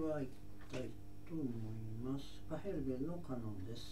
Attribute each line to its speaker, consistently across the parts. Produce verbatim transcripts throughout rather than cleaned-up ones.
Speaker 1: は行きたいと思います。パヘルベルのカノンです。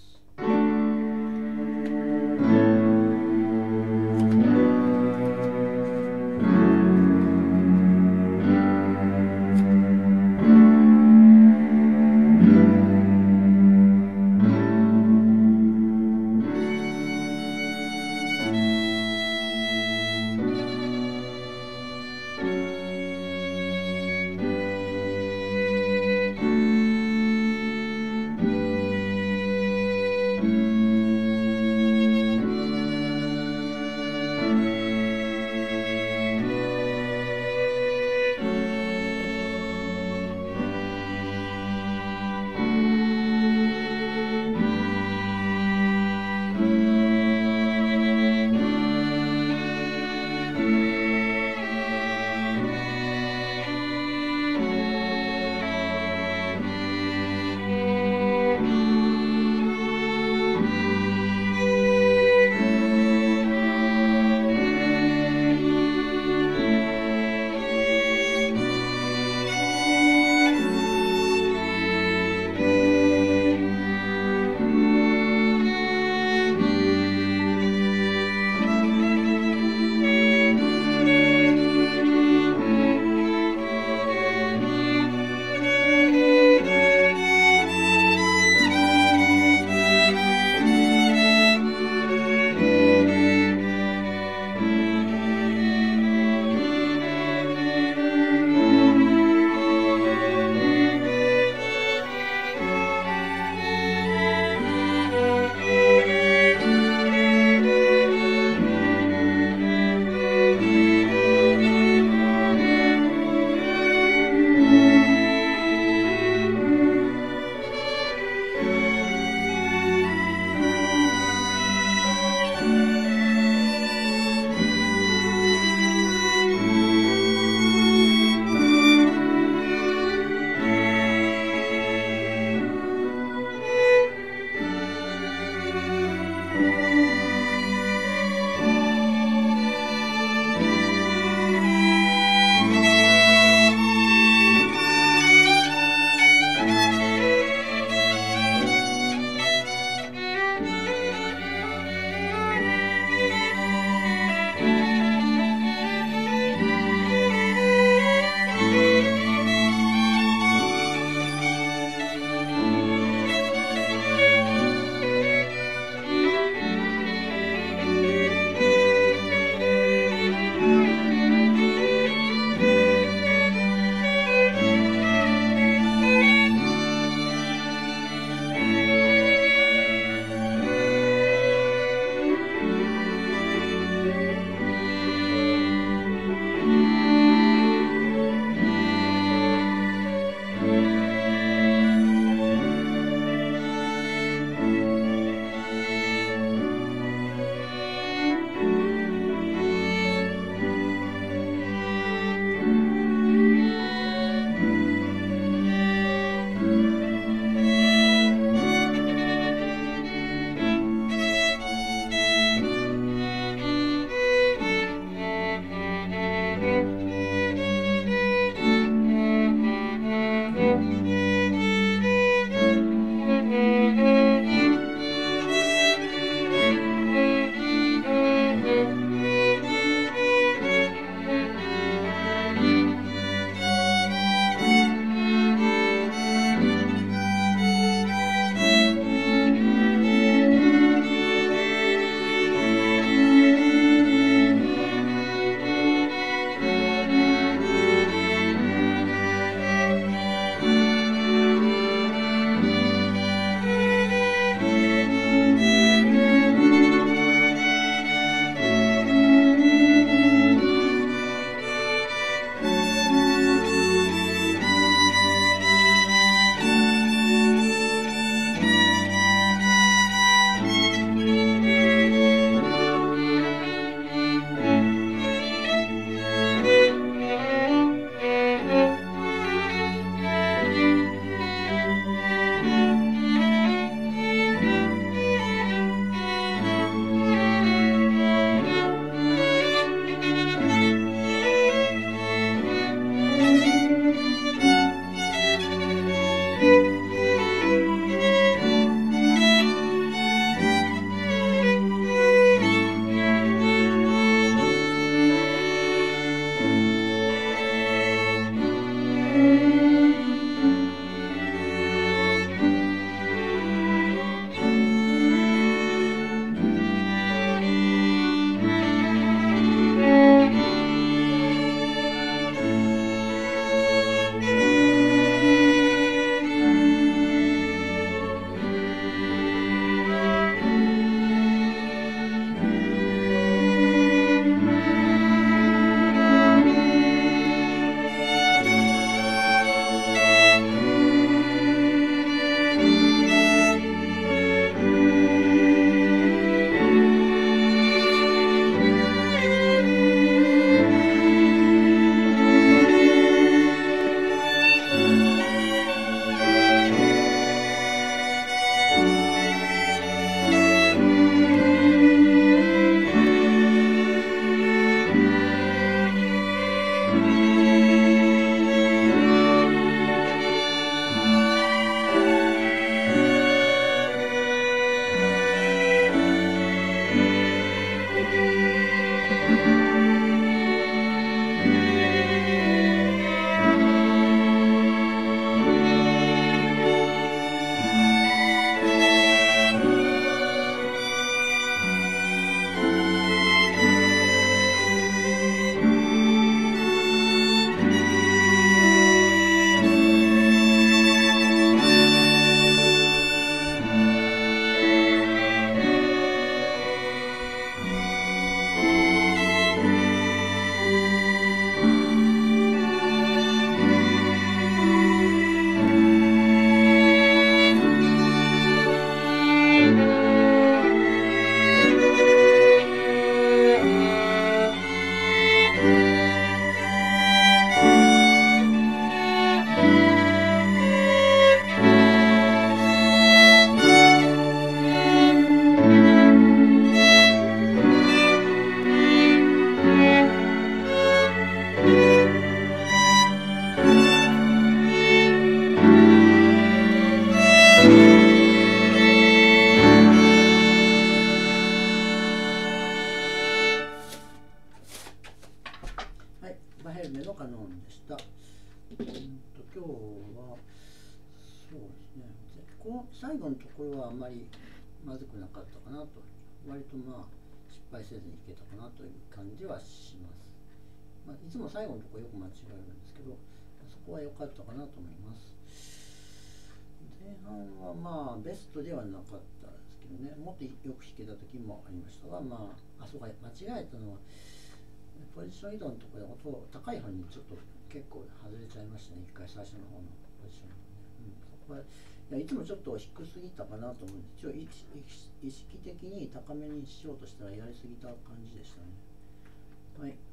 Speaker 1: バヘルメのカノンでした。うんと今日はそうですね、この最後のところはあんまりまずくなかったかなと、割とまあ失敗せずにいけたかなという感じはします。まあ、いつも最後のところよく間違えるんですけど、そこは良かったかなと思います。前半はまあベストではなかったんですけどね、もっとよく弾けた時もありましたが、まあ、あそこ間違えたのはポジション移動のところで音高い方にちょっと結構外れちゃいましたね、一回最初の方のポジション、ね、うん、そこはいやいつもちょっと低すぎたかなと思うんで、一応意識的に高めにしようとしたらやりすぎた感じでしたね。はい。